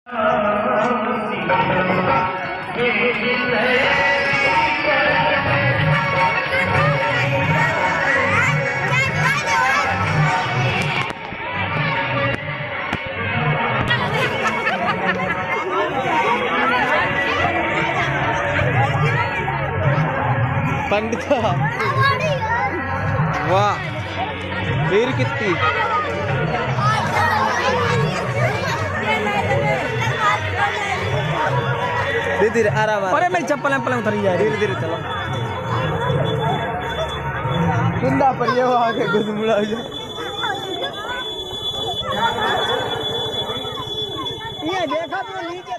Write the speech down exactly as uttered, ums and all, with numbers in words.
पंडित वाह फिर कितनी धीरे धीरे आराम। अरे मेरी चप्पल पल उतरी जाए धीरे धीरे चलो कुंदा पर ये वहां के गुदमुड़ा ये देखा तो नीचे